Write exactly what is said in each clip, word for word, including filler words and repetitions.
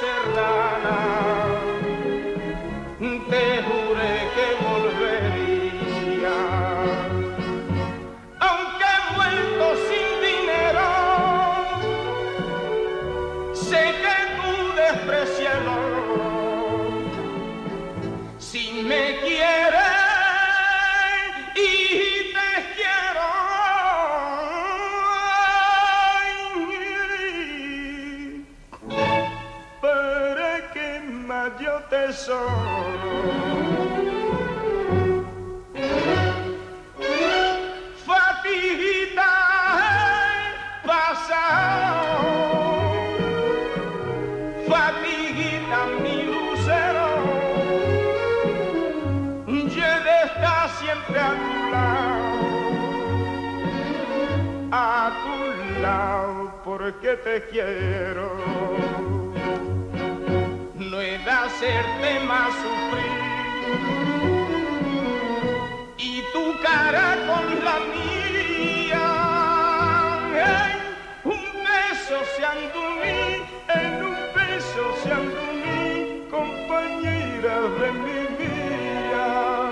serrana, te juré que volvería, aunque he vuelto sin dinero, sé que tú desprecias el oro. Si me quieres y te quiero, para que mayor tesoro, fatiguita pasado, fatiguita mi lucero, yo de estar siempre a tu lado, a tu lado, porque te quiero. No he de hacerte más sufrir, y tu cara con la mía, hey, un beso se han de unir, en un beso se han de unir, compañera de mi vida.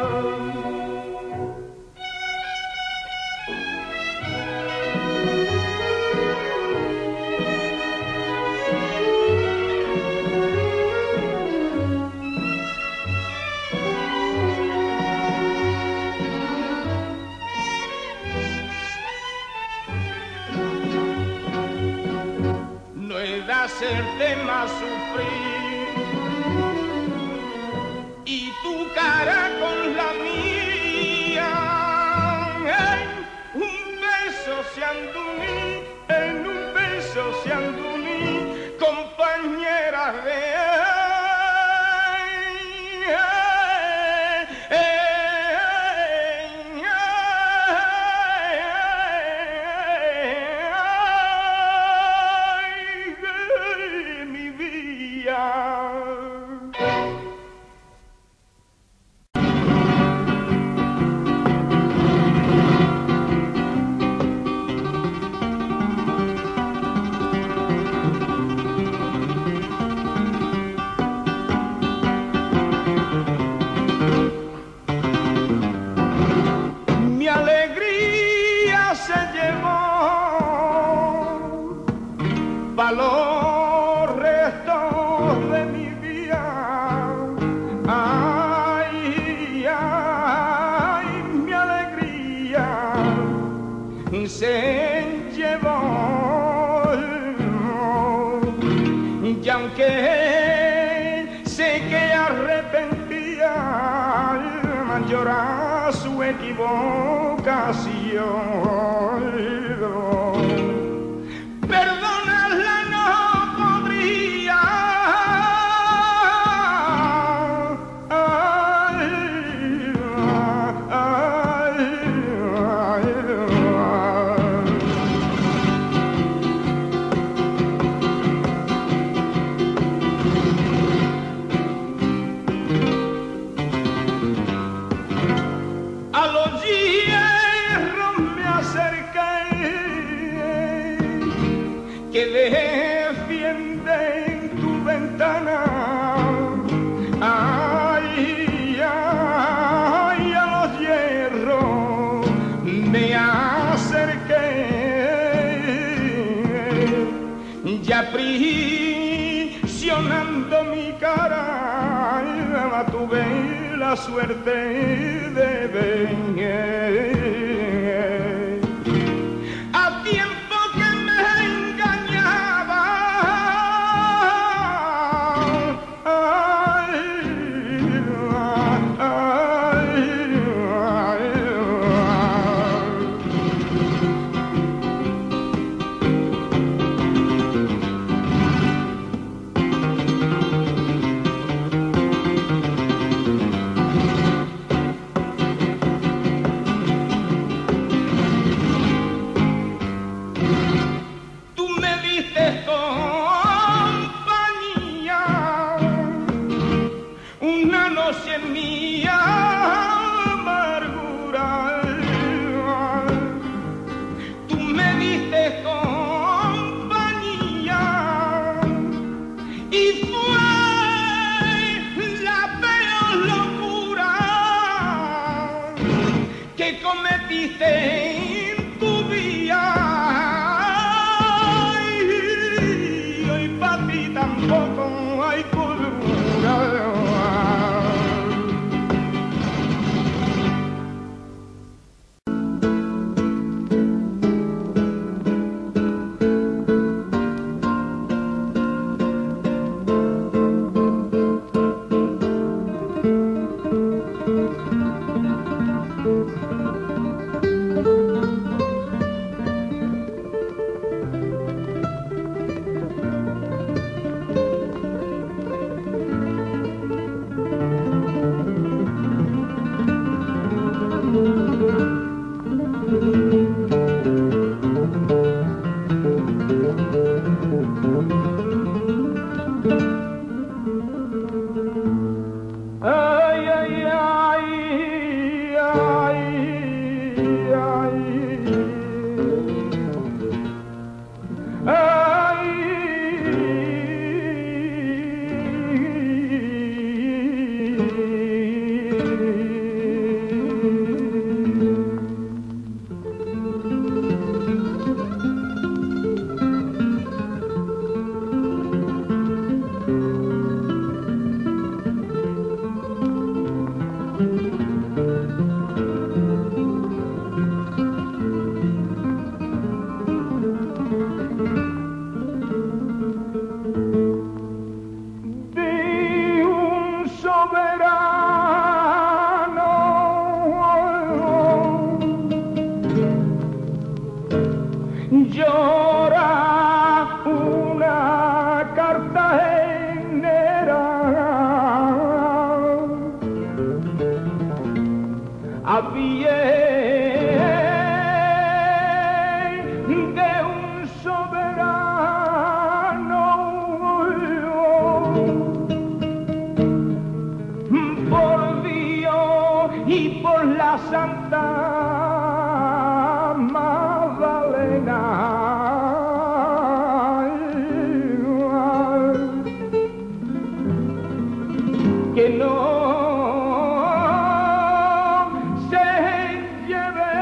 Hacerte más sufrir, y tu cara con la mía, hey, un beso se han de unir, en un beso se han de unir, compañeras de los restos de mi vida. Ay, ay, mi alegría se llevó, y aunque sé que arrepentía, llorar su equivocación. Que defienden tu ventana, ay, ay, a los hierros me acerqué, ya prisionando mi cara, la tuve la suerte de ver. triste en tu día, y hoy para ti tampoco hay cordura. Llora una cartagenera a pie de un soberano, por Dios y por la Santa Magdalena, que no se lleve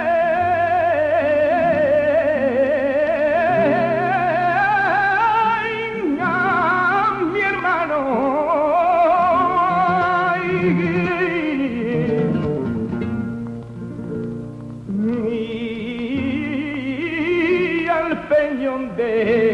a mi hermano, y al peñón de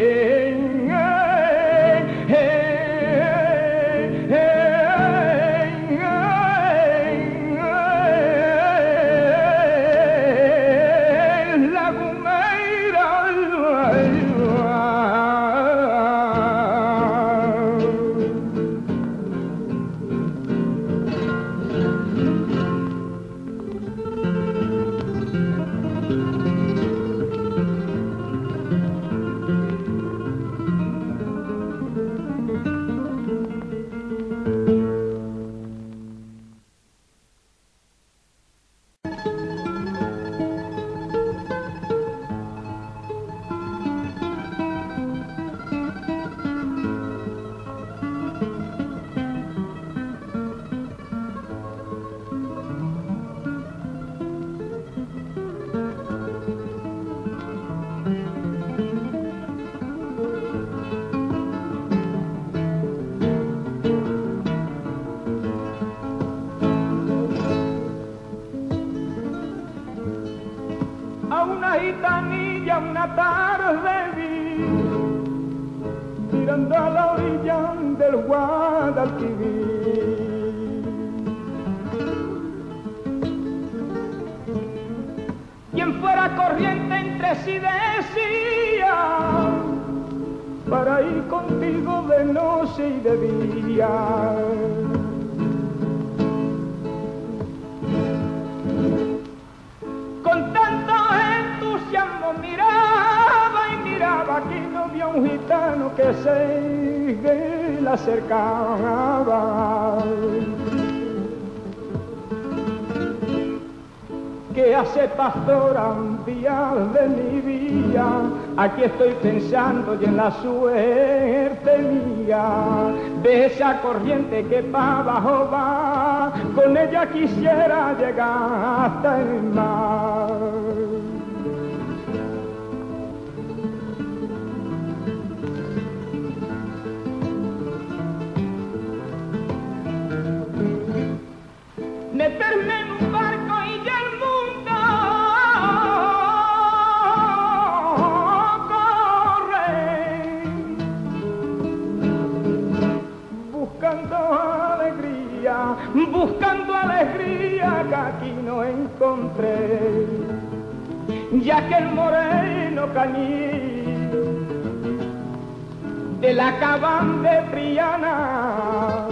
a una gitanilla una tarde vi, mirando a la orilla del Guadalquivir. Quien fuera corriente entre sí decía, para ir contigo de noche y de día. Con tanto entusiasmo miraba y miraba que no había un gitano que se le acercaba. Que hace pastora un día de mi vida, aquí estoy pensando y en la suerte mía, de esa corriente que para abajo va, con ella quisiera llegar hasta el mar. ya que el moreno cañí de la cabana de Triana,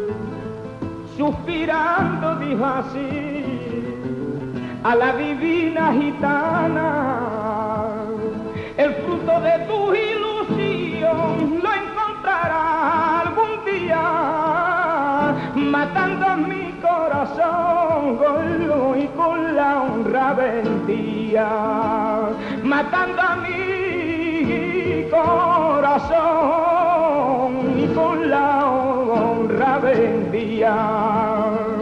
suspirando dijo así a la divina gitana: el fruto de tu ilusión lo encontrarás algún día, matando a mi corazón y con la honra vendía, matando a mi corazón y con la honra vendía.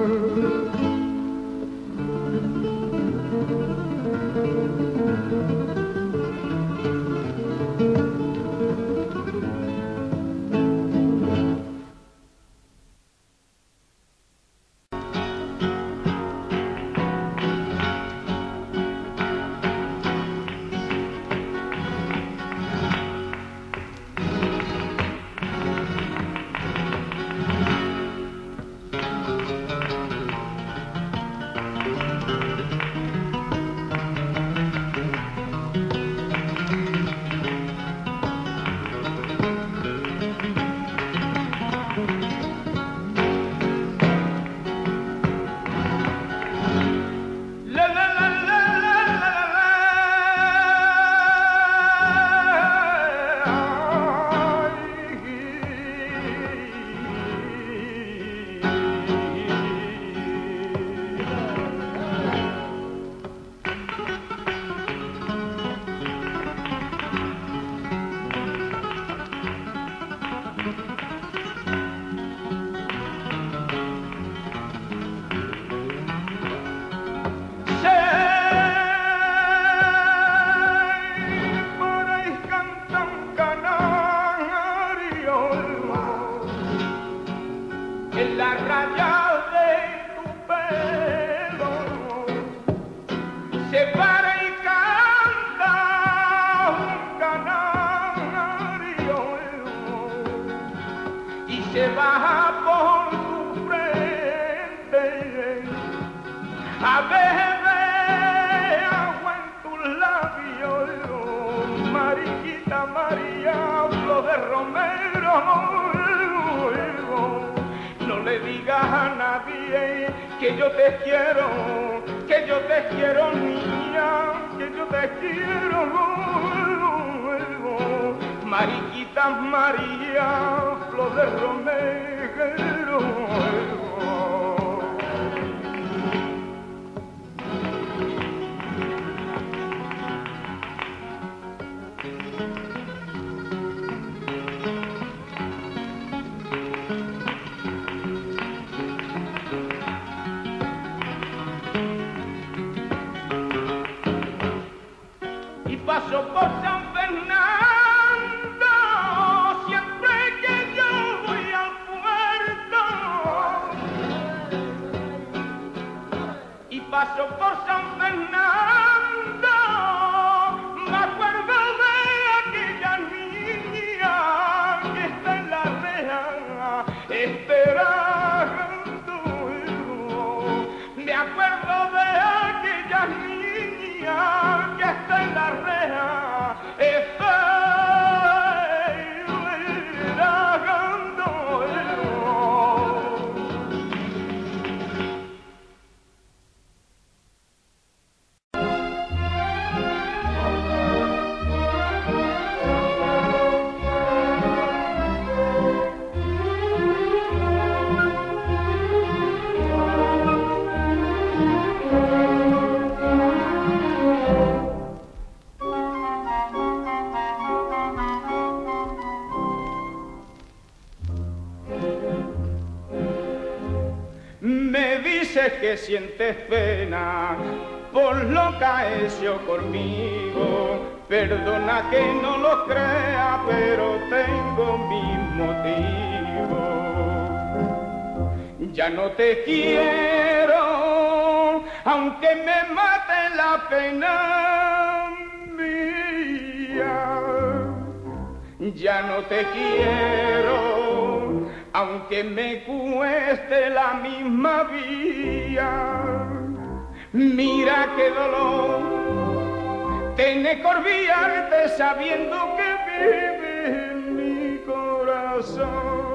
Se baja por tu frente a beber agua en tus labios, mariquita María, flor de romero. No le digas a nadie que yo te quiero, que yo te quiero niña, que yo te quiero. Mariquita María, flor de romero. Y paso por San Fernando paso por San Fernando, me acuerdo de aquella niña que está en la reja esperando. Me acuerdo de aquella niña que está en la reja esperando. Me dices que sientes pena por lo que ha hecho conmigo. Perdona que no lo crea, pero tengo mis motivos. Ya no te quiero, aunque me mate la pena mía. Ya no te quiero, aunque me cueste la misma vía. Mira qué dolor tiene que olvidarte sabiendo que vive en mi corazón.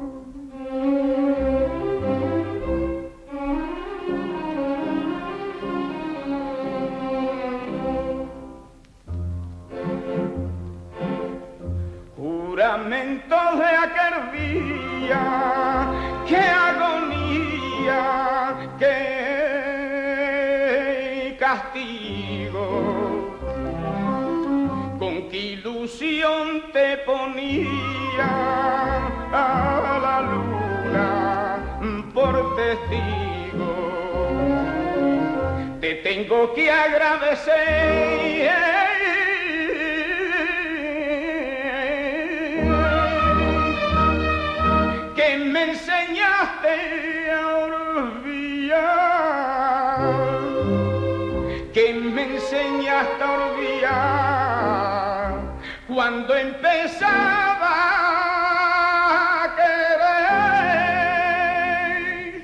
Juramento de aquel día, qué agonía, qué castigo, con qué ilusión te ponía a la luna por testigo. Te tengo que agradecer que me enseñaste a olvidar, que me enseñaste a olvidar cuando empezaba a querer.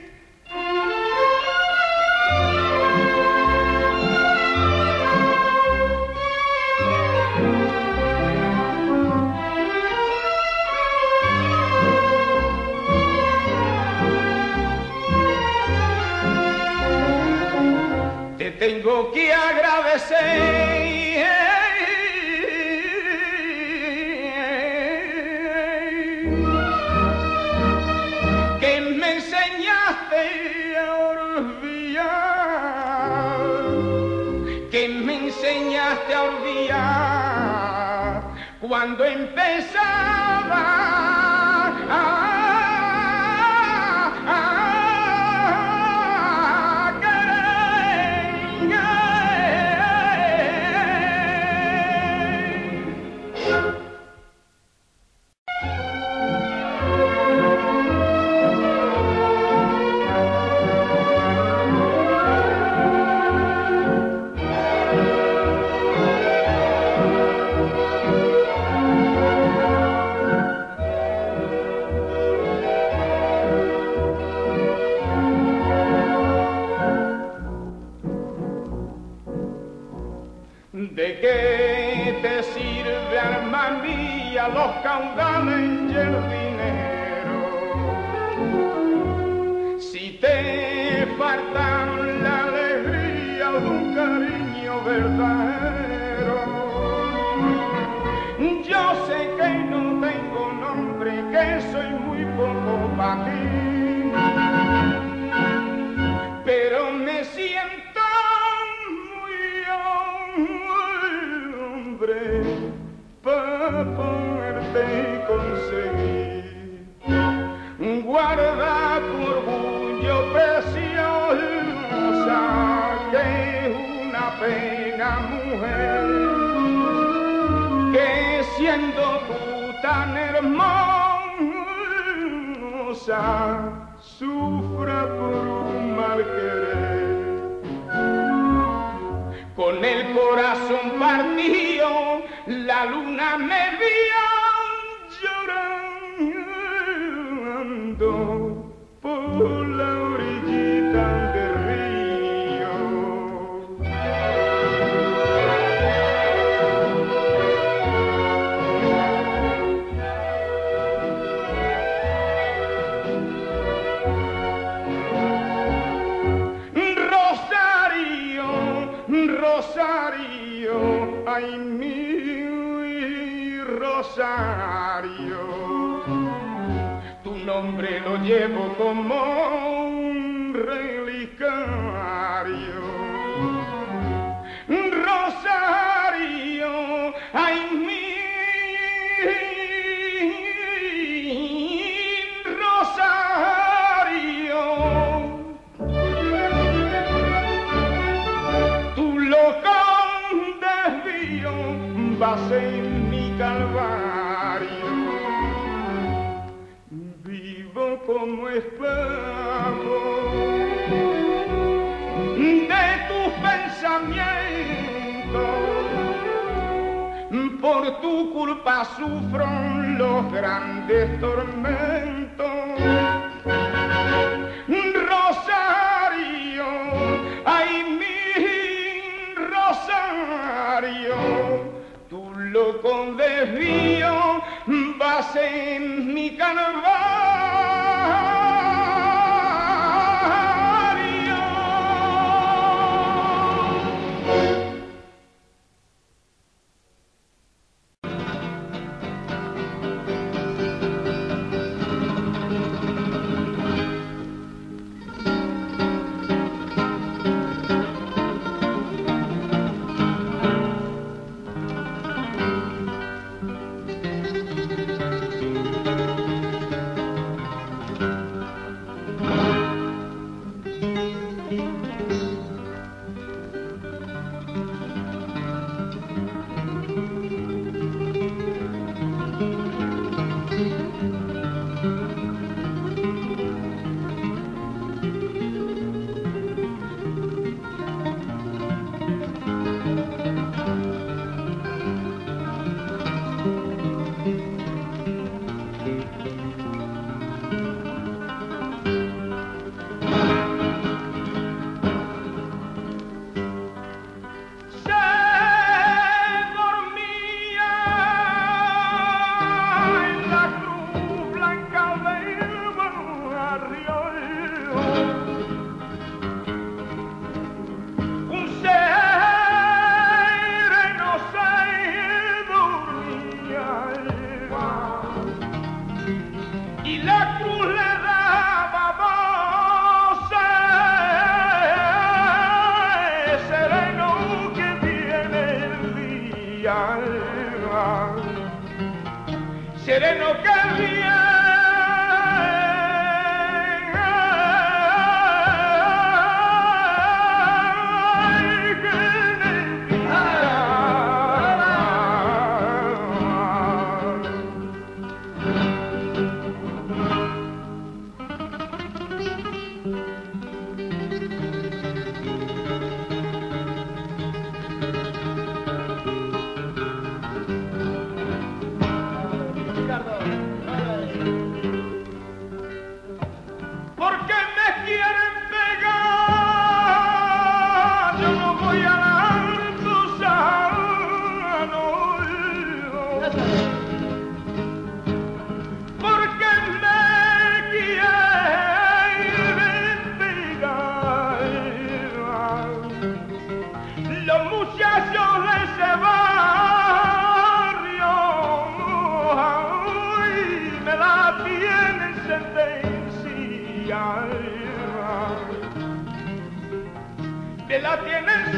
Te tengo que agradecer que me enseñaste a olvidar, que me enseñaste a olvidar cuando empezaba a ¿de qué te sirve, alma mía, los caudales y el dinero? Si te faltan la alegría de un cariño verdadero. Yo sé que no tengo nombre, que soy muy poco para ti, pero me siento para poderte conseguir. Guarda tu orgullo preciosa, que es una pena, mujer, que siendo tú tan hermosa sufra por un mal querer. Con el corazón partido, la luna me vio llorando por la orillita del río. Rosario, ay mi Rosario, tu nombre lo llevo como un relicario. Rosario, ay mi Rosario, tu loco desvío vas en mi calvario. Vivo como esclavo de tus pensamientos, por tu culpa sufro los grandes tormentos. Rosario, ay mi Rosario, loco desvío, vas en mi calvario. Sereno que viene. Que la tienen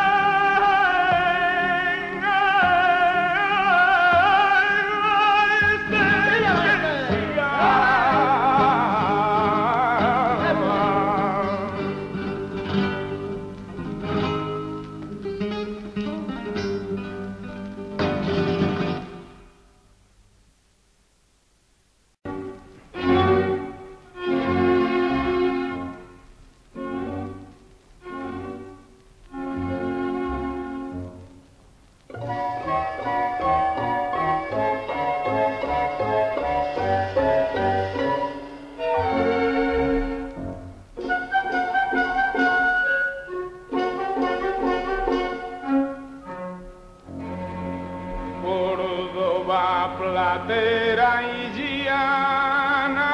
Córdoba, platera y llana,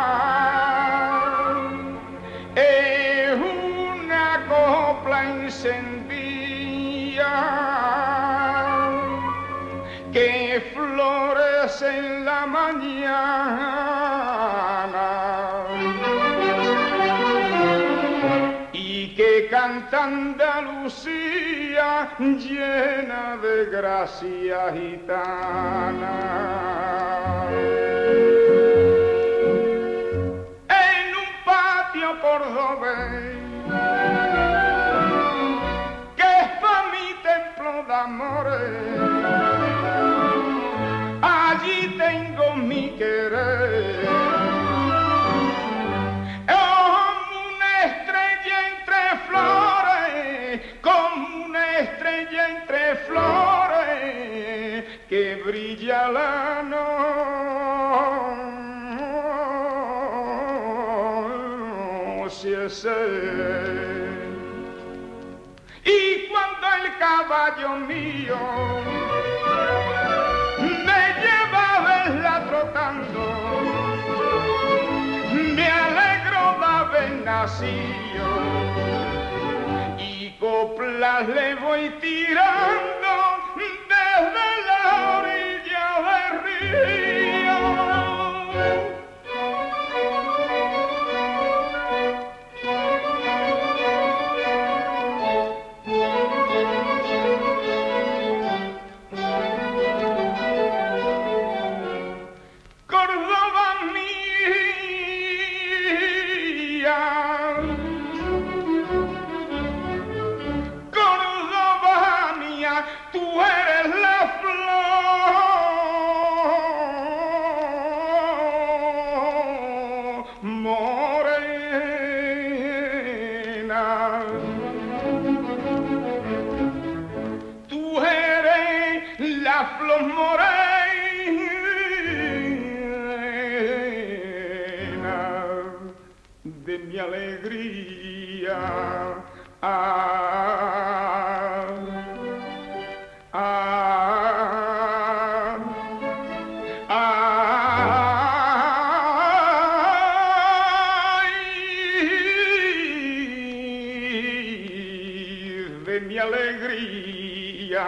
es una copla encendida que florece en la mañana y que canta Andalucía llena de gracia gitana. En un patio cordobés que es pa' mi templo de amores, allí tengo mi querer. Como una estrella entre flores que brilla la noche. Y cuando el caballo mío piedras le voy tirando desde la orilla del río. Córdoba mía, Córdoba mía, tú eres la flor morena. Tú eres la flor morena de mi alegría. Ah, ah, ay, de mi alegría.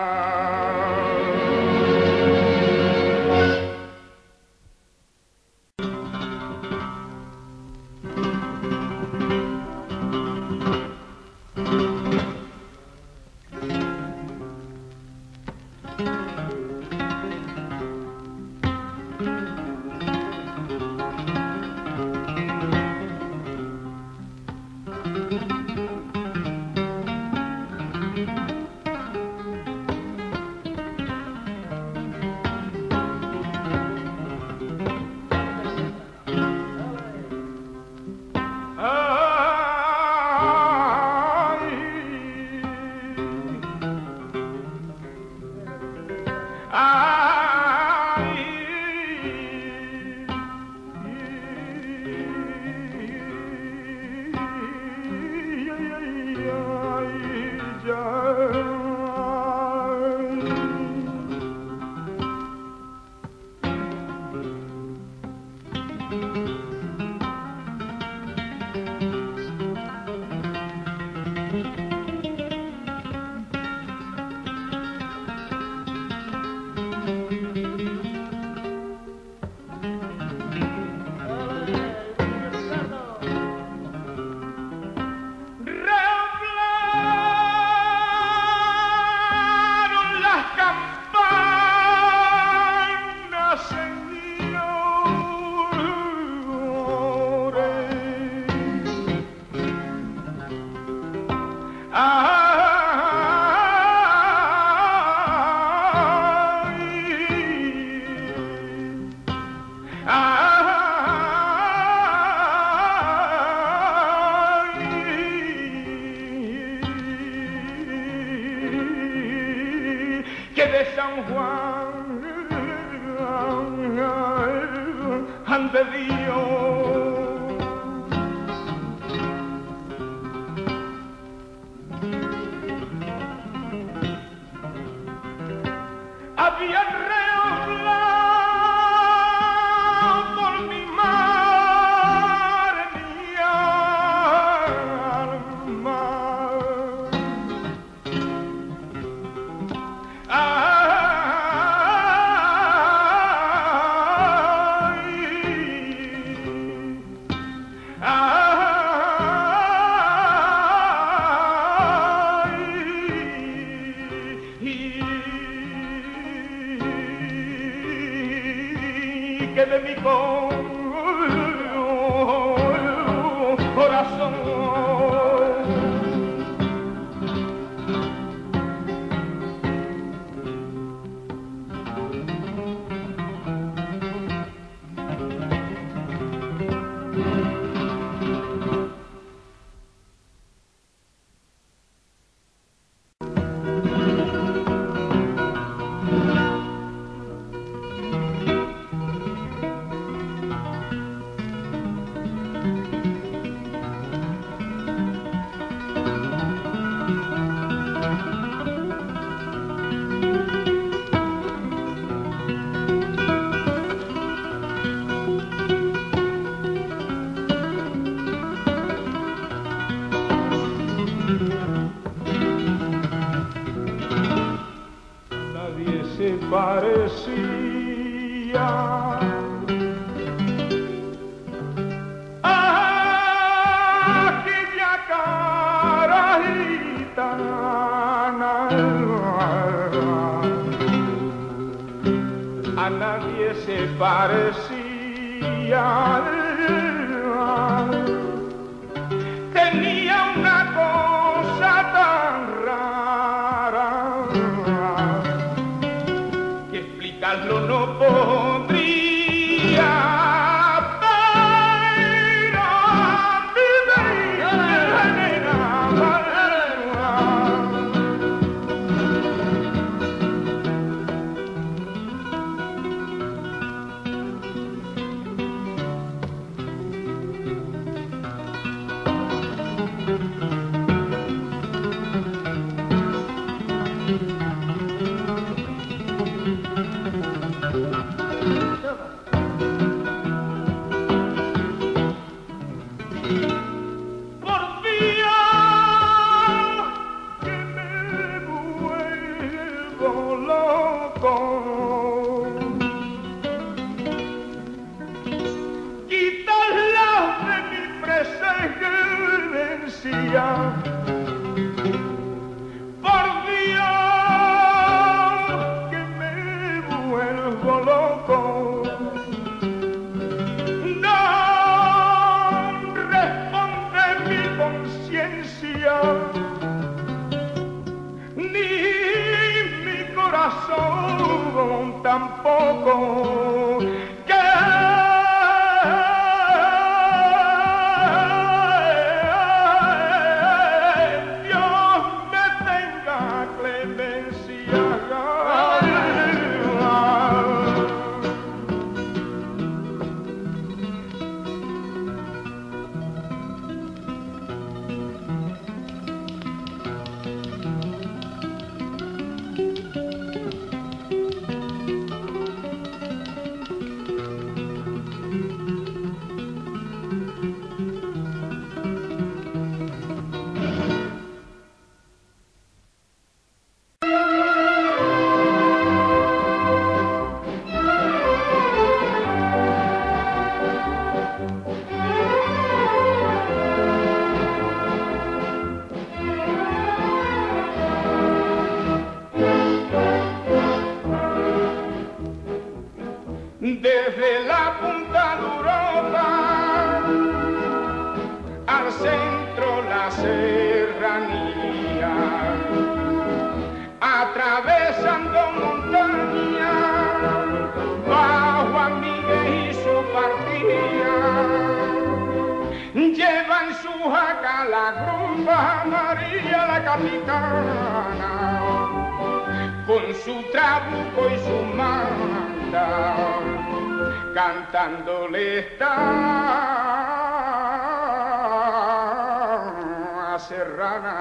Que de San Juan ante Dios había reo blanco por mi madre, mi alma. Que de mi corazón se parecía a aquella cara gitana. A nadie se parecía, tenía una cosa tan rara que explicarlo no podría. Por Dios que me vuelvo loco, no responde mi conciencia ni mi corazón tampoco. Desde la punta de Europa al centro la serranía, atravesando montañas, bajo a Miguel y su partida, lleva en su jaca la grupa María la capitana, con su trabuco y su manta, cantándole está a serrana.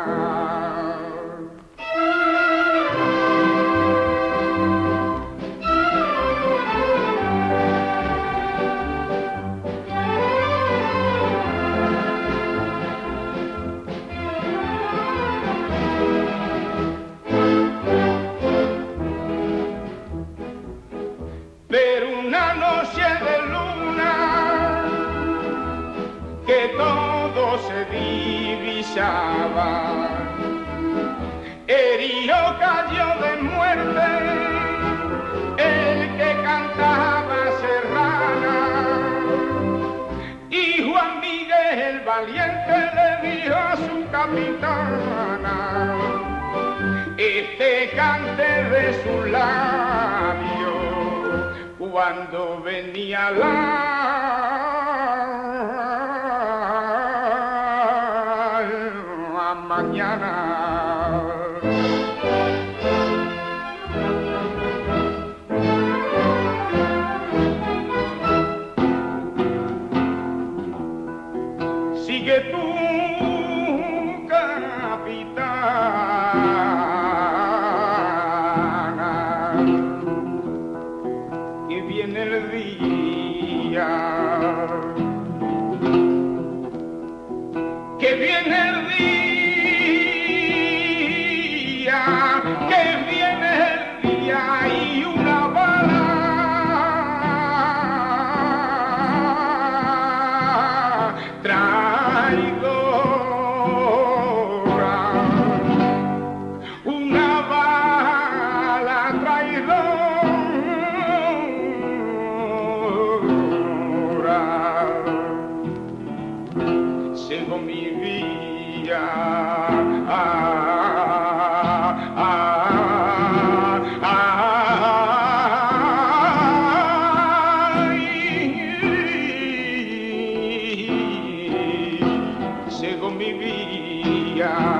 Pero una noche de luna que todo se divisaba, herido cayó de muerte el que cantaba serrana, y Juan Miguel el valiente le dijo a su capitana: este cante de sus labios cuando venía la mañana. Sigue tú, capitana, que viene el día, que viene el día, que viene el día y ya.